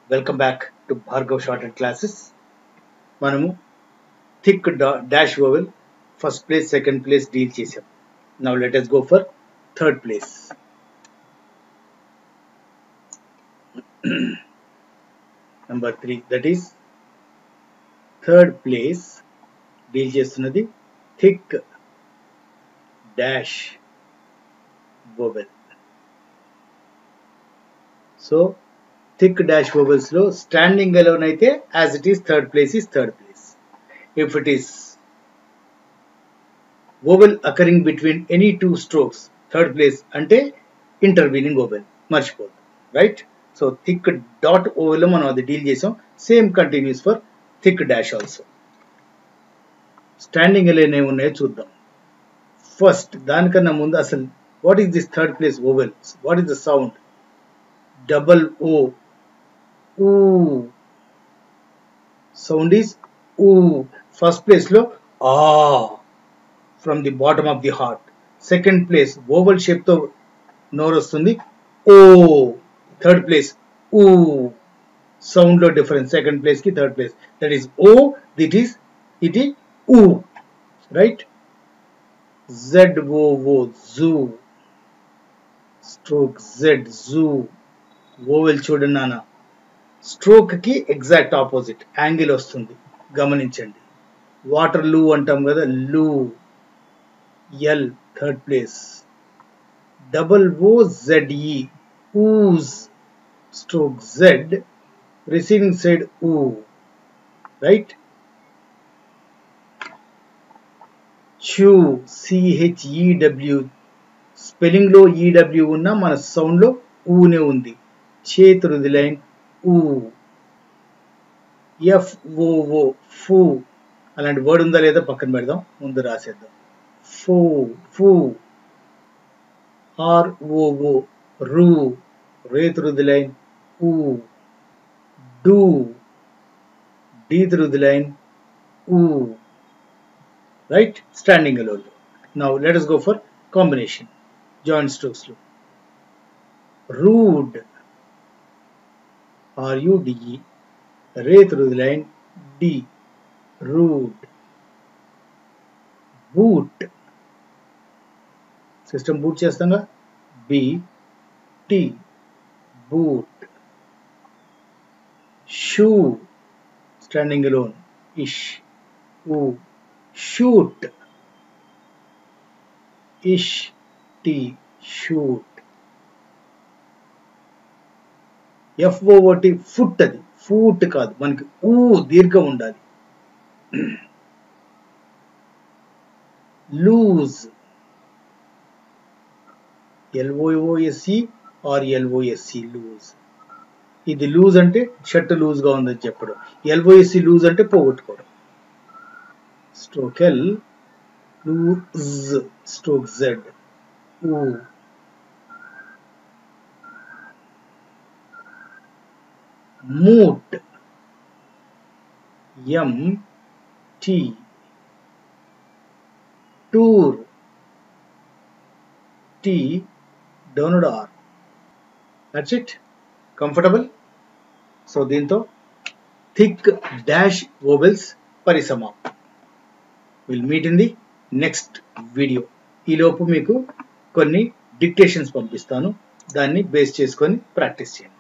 Welcome back to Bhargav Shorthand Classes. Manamu thick dash vowel first place, second place deal chesam. Now let us go for third place. Number 3, that is third place deal chestunnadi thick dash vowel. So thick dash vowels lo standing alone aithe as it is third place is third place. If it is vowel occurring between any two strokes, third place ante intervening vowel marchipodu, right? So thick dot vowel lo manam adi deal chesam. Same continues for thick dash also. Standing alone em unnayo chuddam. First danikanna mundu asalu what is this third place vowel? What is the sound? Double O. Ooh. Sound is ooh. First place lo ah from the bottom of the heart. Second place oval shape to noru vastundi o. Third place ooh. Sound lo difference. Second place ki third place. That is o. It is ooh. Right? Z O O zoo. Stroke Z zoo. Vowel చూడండి నాన్న. Stroke కి exact opposite angle వస్తుంది, గమనించండి. Water లూ అంటాం కదా, loo. L third place. Double O Z E ooze. Stroke Z receiving side ఊ. Right? Chew C H E W. Spelling లో ఈడబ్ల్యూ ఉన్న మన సౌండ్ లో ఊనే ఉంది. చేతురుది లైన్ ఊ. ఎఫ్ఓఓ ఫూ. అలాంటి వర్డ్ ఉందా లేదా పక్కన పెడదాం, ముందు రాసేద్దాం. ఫూ ఫూ. R O O roo. రేతురుది లైన్ ఊ. డూ. డీతురుది లైన్ ఊ. Right? Standing alone. Now let us go for combination. Joint strokes లో rude. R-U-D-E. Ray through the line D. Rude. Boot. System boot chestanga B-T. Boot. Shoe. Standing alone. Ish. Oo. Shoot. Ish. T. Shoot. F O O T foot. అది foot కాదు, మనకి ఊ దీర్ఘం ఉండాలి. Loose. L O O S E or L O S E lose. ఇది loose అంటే shirt loose గా ఉందని చెప్పడం. ఎల్ఓఎస్సి లూజ్ అంటే పోగొట్టుకోవడం. Stroke L. Loose. Stroke Z ఊ. Moot. M-T. Tour. T. Downward R. That's it. Comfortable? So దీంతో thick dash vowels పరిసమాప్తం. We'll meet in the next video. ఈలోపు మీకు కొన్ని డిక్టేషన్స్ పంపిస్తాను, దాన్ని బేస్ చేసుకొని ప్రాక్టీస్ చేయండి.